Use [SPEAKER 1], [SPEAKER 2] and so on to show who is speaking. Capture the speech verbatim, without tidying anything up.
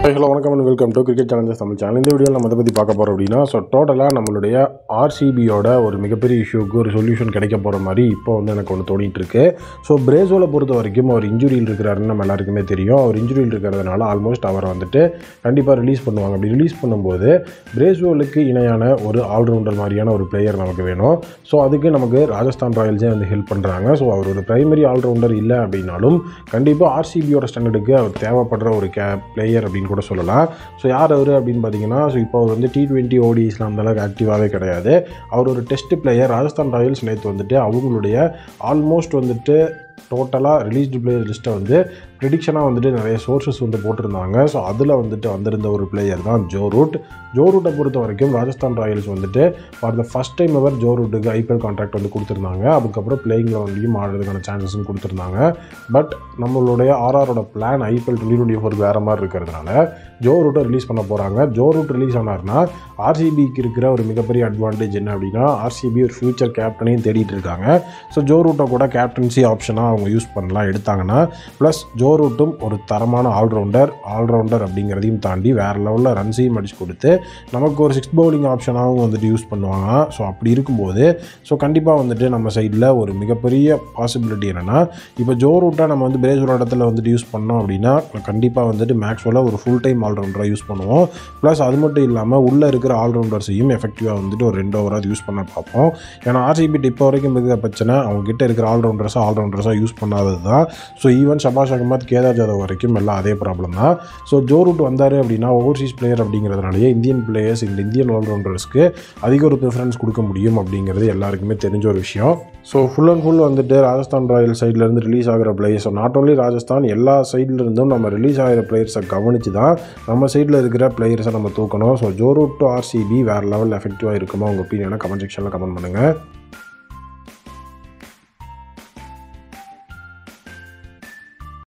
[SPEAKER 1] Hi hello வணக்கம் and welcome to cricket challengers Tamil channel. இந்த வீடியோவில் நம்ம அதை பற்றி பார்க்க போகிறோம் அப்படின்னா, ஸோ டோட்டலாக நம்மளுடைய ஆர்சிபியோட ஒரு மிகப்பெரிய இஷ்யூக்கு ஒரு சொல்யூஷன் கிடைக்க போகிற மாதிரி இப்போ வந்து எனக்கு ஒன்று தோணிட்டு இருக்கு. ஸோ பிரேஸோவில் பொறுத்த வரைக்கும் அவர் இன்ஜுரியில் இருக்கிறாருன்னு நம்ம எல்லாருக்குமே தெரியும். அவர் இன்ஜுரியில் இருக்கிறதுனால ஆல்மோஸ்ட் அவரை வந்துட்டு கண்டிப்பாக ரிலீஸ் பண்ணுவாங்க. அப்படி ரிலீஸ் பண்ணும்போது பிரேஸ்வோலுக்கு இணையான ஒரு ஆல்ரவுண்டர் மாதிரியான ஒரு பிளேயர் நமக்கு வேணும். ஸோ அதுக்கு நமக்கு ராஜஸ்தான் ராயல்ஸே வந்து ஹெல்ப் பண்ணுறாங்க. ஸோ அவர் ஒரு பிரைமரி ஆல்ரவுண்டர் இல்லை அப்படின்னாலும் கண்டிப்பாக ஆர்சிபியோட ஸ்டாண்டர்டுக்கு அவர் தேவைப்படுற ஒரு கே பிளேயர் அப்படின்னு கூட சொல்லலாம். ஸோ யார் அவர் அப்படின்னு பார்த்தீங்கன்னா, ஸோ இப்போ அவர் வந்து டி டுவெண்ட்டி ஓடிஸ்லாம் அந்தளவுக்கு ஆக்டிவாகவே கிடையாது. அவர் ஒரு டெஸ்ட் பிளேயர். ராஜஸ்தான் ராயல்ஸ் நேற்று வந்துட்டு அவங்களுடைய ஆல்மோஸ்ட் வந்துட்டு டோட்டலாக ரிலீஸ்டு பிளேயர் லிஸ்ட்டை வந்து ப்ரிடிக்ஷனாக வந்துட்டு நிறைய சோர்ஸஸ் வந்து போட்டிருந்தாங்க. ஸோ அதில் வந்துட்டு வந்திருந்த ஒரு பிளேயர் தான் ஜோ ரூட். ஜோ ரூட்டை பொறுத்த வரைக்கும் ராஜஸ்தான் ராயல்ஸ் வந்துட்டு for the first time ever Joe ரூட்டுக்கு ஐபிஎல் கான்ட்ராக்ட் வந்து கொடுத்துருந்தாங்க. அதுக்கப்புறம் பிளேயிங் லெவன்லையும் ஆடுறதுக்கான சான்சஸும் கொடுத்துருந்தாங்க. பட் நம்மளுடைய ஆர்ஆரோட பிளான் ஐபிஎல் டுவெண்ட்டி டுவெண்ட்டி ஃபோருக்கு வேறு மாதிரி இருக்கிறதுனால ஜோ ரூட்டை ரிலீஸ் பண்ண போகிறாங்க. ஜோ ரூட் ரிலீஸ் ஆனார்னா ஆர்சிபிக்கு இருக்கிற ஒரு மிகப்பெரிய அட்வான்டேஜ் என்ன அப்படின்னா, ஆர்சிபி ஒரு ஃபியூச்சர் கேப்டனையும் தேடிட்டு இருக்காங்க. ஸோ ஜோ ரூட்டை கூட கேப்டன்சி ஆப்ஷனாக அவங்க யூஸ் பண்ணலாம் எடுத்தாங்கன்னா. ப்ளஸ் ஜோ ரூட்டும் ஒரு தரமான ஆல்ரவுண்டர் ஆல்ரவுண்டர் அப்படிங்கிறதையும் தாண்டி வேறு லெவலில் ரன்ஸையும் அடிச்சு கொடுத்து நமக்கு ஒரு சிக்ஸ் பவுலிங் ஆப்ஷனாகவும் வந்துட்டு யூஸ் பண்ணுவாங்க. ஸோ அப்படி இருக்கும்போது ஸோ கண்டிப்பாக வந்துட்டு நம்ம சைடில் ஒரு மிகப்பெரிய பாசிபிலிட்டி என்னென்னா, இப்போ ஜோ ரூட்டை நம்ம வந்து பிரேஸ்வோட இடத்துல வந்துட்டு யூஸ் பண்ணோம் அப்படின்னா கண்டிப்பாக வந்துட்டு மேக்ஸ்வெல்ல ஒரு ஃபுல் டைம் ஆல்ரவுண்டராக யூஸ் பண்ணுவோம். ப்ளஸ் அது மட்டும் இல்லாமல் உள்ளே இருக்கிற ஆல்ரவுண்டர்ஸையும் எஃபெக்டிவாக வந்துட்டு ஒரு ரெண்டு ஓவராக யூஸ் பண்ண பார்ப்போம். ஏன்னா ஆர்சிபி இப்போ வரைக்கும் இருக்கிற பிரச்சனை அவங்க கிட்ட இருக்கிற ஆல்ரவுண்டர்ஸாக ஆல்ரவுண்டர்ஸாக யூஸ் பண்ணாதது தான். ஸோ ஈவன் ஷபாஷ் அகமத், கேதார் ஜாதவ் வரைக்கும் எல்லாம் அதே ப்ராப்ளம் தான். ஸோ ஜோ ரூட் வந்தார் அப்படின்னா ஓவர்சீஸ் பிளேயர் அப்படிங்கிறதுனாலேயே இந்தியன் பிளேயர்ஸ் இந்த இந்தியன் ஆல்ரவுண்டர்ஸ்க்கு அதிக ஒரு ப்ரிஃபரன்ஸ் கொடுக்க முடியும் அப்படிங்கிறது எல்லாருக்குமே தெரிஞ்ச ஒரு விஷயம். ஸோ ஃபுல் அண்ட் ஃபுல் வந்துட்டு ராஜஸ்தான் ராயல் சைட்லேருந்து ரிலீஸ் ஆகிற players, so not only Rajasthan, எல்லா சைட்லேருந்தும் நம்ம ரிலீஸ் ஆகிற பிளேயர்ஸை கவனித்து தான் நம்ம சைடில் இருக்கிற பிளேயர்ஸை நம்ம தூக்கணும். So Joe Root to RCB வேறு லெவல் எஃபெக்டிவாக இருக்குமா உங்கள் ஒப்பீனியனை கமெண்ட் செக்ஷனில் கமெண்ட் பண்ணுங்கள்.